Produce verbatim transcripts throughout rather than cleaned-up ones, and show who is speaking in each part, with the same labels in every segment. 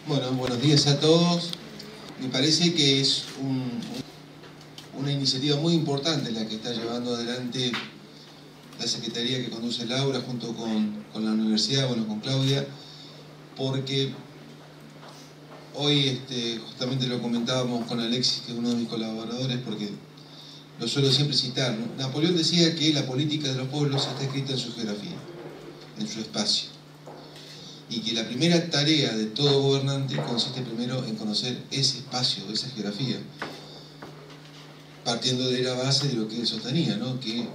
Speaker 1: Bueno, buenos días a todos. Me parece que es un, una iniciativa muy importante la que está llevando adelante la Secretaría que conduce Laura junto con, con la universidad, bueno, con Claudia, porque hoy este, justamente lo comentábamos con Alexis, que es uno de mis colaboradores, porque lo suelo siempre citar, ¿no? Napoleón decía que la política de los pueblos está escrita en su geografía, en su espacio, y que la primera tarea de todo gobernante consiste primero en conocer ese espacio, esa geografía, partiendo de la base de lo que él sostenía, ¿no? Que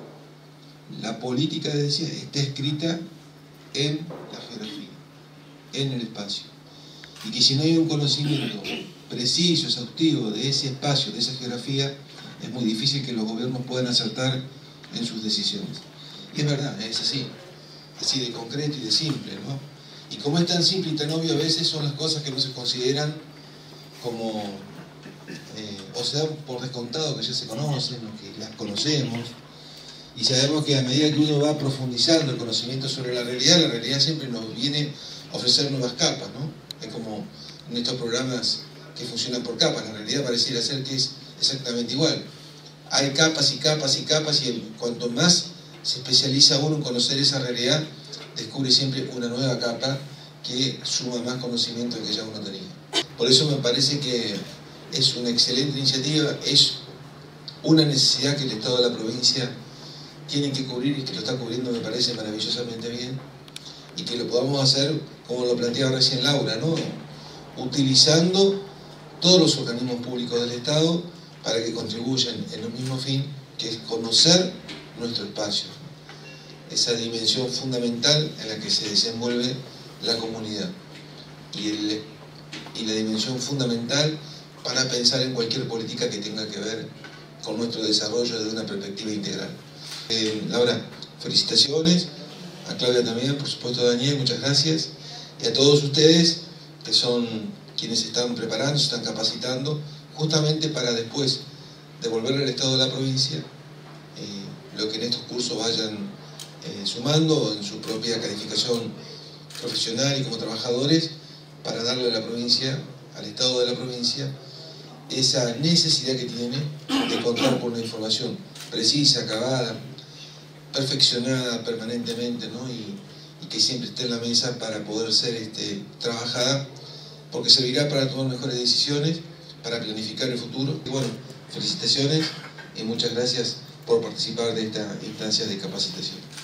Speaker 1: la política, decía, está escrita en la geografía, en el espacio, y que si no hay un conocimiento preciso, exhaustivo de ese espacio, de esa geografía, es muy difícil que los gobiernos puedan acertar en sus decisiones. Y es verdad, es así, así de concreto y de simple, ¿no? Y como es tan simple y tan obvio, a veces son las cosas que no se consideran como, eh, o se dan por descontado que ya se conocen, o que las conocemos, y sabemos que a medida que uno va profundizando el conocimiento sobre la realidad, la realidad siempre nos viene a ofrecer nuevas capas, ¿no? Es como en estos programas que funcionan por capas, la realidad pareciera ser que es exactamente igual. Hay capas y capas y capas, y cuanto más se especializa uno en conocer esa realidad, descubre siempre una nueva capa que suma más conocimiento del que ya uno tenía. Por eso me parece que es una excelente iniciativa, es una necesidad que el Estado de la provincia tiene que cubrir, y que lo está cubriendo, me parece maravillosamente bien, y que lo podamos hacer como lo planteaba recién Laura, ¿no? Utilizando todos los organismos públicos del Estado para que contribuyan en un mismo fin, que es conocer nuestro espacio, esa dimensión fundamental en la que se desenvuelve la comunidad, y, el, y la dimensión fundamental para pensar en cualquier política que tenga que ver con nuestro desarrollo desde una perspectiva integral. Eh, Laura, felicitaciones, a Claudia también, por supuesto a Daniel, muchas gracias, y a todos ustedes que son quienes se están preparando, se están capacitando, justamente para después devolverle al Estado de la provincia eh, lo que en estos cursos vayan eh, sumando en su propia calificación profesional y como trabajadores, para darle a la provincia, al Estado de la provincia, esa necesidad que tiene de contar con una información precisa, acabada, perfeccionada permanentemente, ¿no? y, y que siempre esté en la mesa para poder ser este, trabajada, porque servirá para tomar mejores decisiones, para planificar el futuro. Y bueno, felicitaciones y muchas gracias por participar de esta instancia de capacitación.